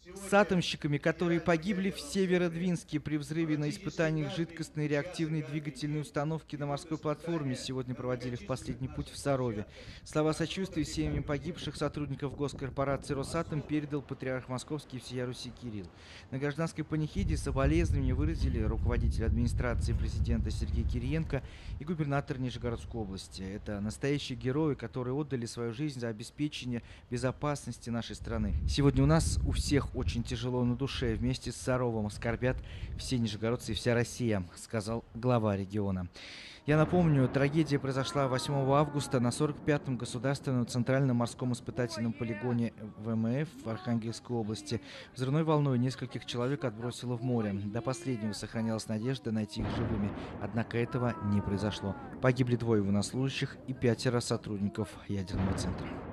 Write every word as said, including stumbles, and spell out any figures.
С атомщиками, которые погибли в Северодвинске при взрыве на испытаниях жидкостной реактивной двигательной установки на морской платформе, сегодня проводили в последний путь в Сарове. Слова сочувствия семьям погибших сотрудников госкорпорации «Росатом» передал патриарх Московский и всея Руси Кирилл. На гражданской панихиде соболезнования выразили руководитель администрации президента Сергей Кириенко и губернатор Нижегородской области. Это настоящие герои, которые отдали свою жизнь за обеспечение безопасности нашей страны. Сегодня у нас у всех очень тяжело на душе. Вместе с Саровым скорбят все нижегородцы и вся Россия, сказал глава региона. Я напомню, трагедия произошла восьмого августа на сорок пятом государственном центральном морском испытательном полигоне ВМФ в Архангельской области. Взрывной волной нескольких человек отбросило в море. До последнего сохранялась надежда найти их живыми. Однако этого не произошло. Погибли двое военнослужащих и пятеро сотрудников ядерного центра.